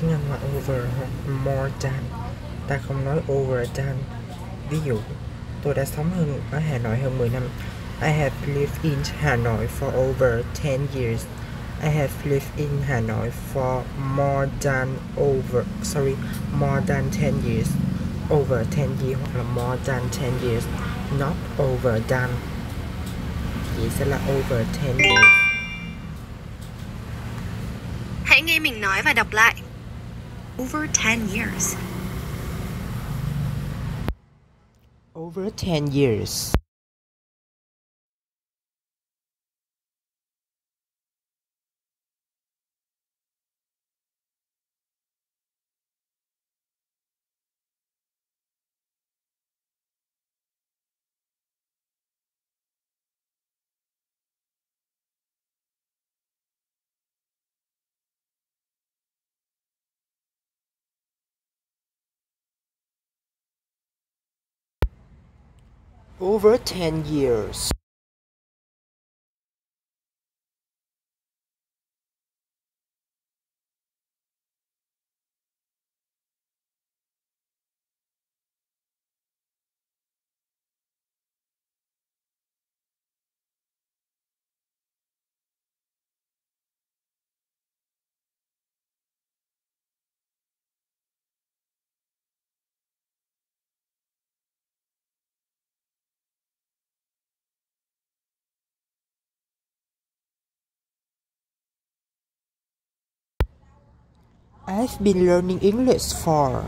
tiếng Anh là over hoặc more than. Ta không nói over than. Ví dụ, tôi đã sống ở Hà Nội hơn 10 năm. I have lived in Hanoi for over 10 years. I have lived in Hanoi for more than 10 years. Over 10 years hoặc là more than 10 years. Not over than. Vậy sẽ là over 10 years. Hãy nghe mình nói và đọc lại. Over 10 years. Over 10 years. Over 10 years. I've been learning English for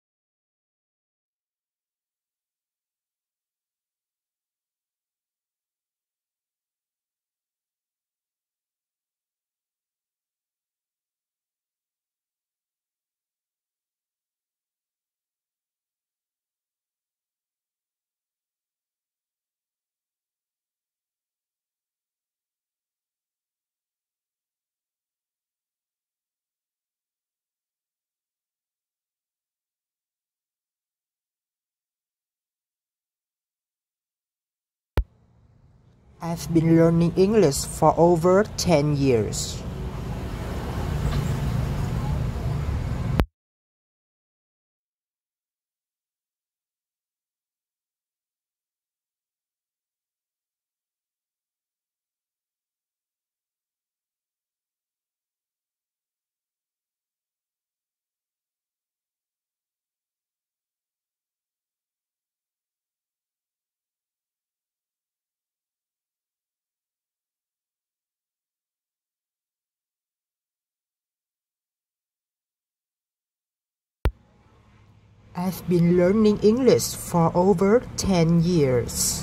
I've been learning English for over 10 years. I've been learning English for over 10 years.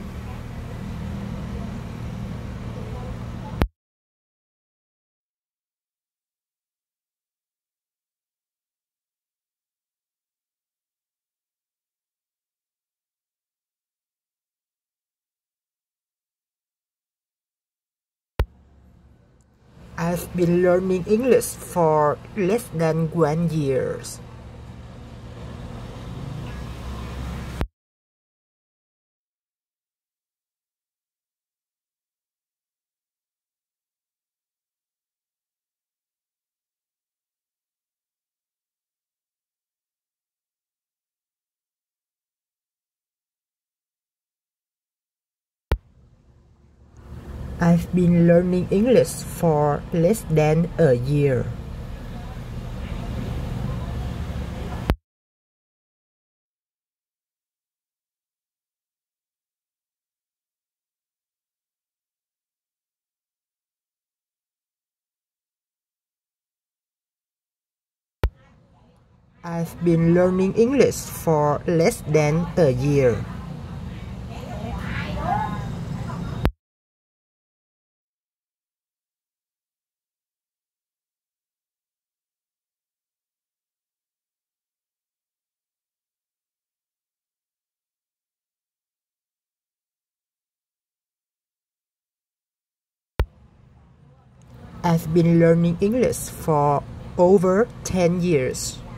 I've been learning English for less than 1 year. I've been learning English for less than a year. I've been learning English for less than a year. I've been learning English for over 10 years.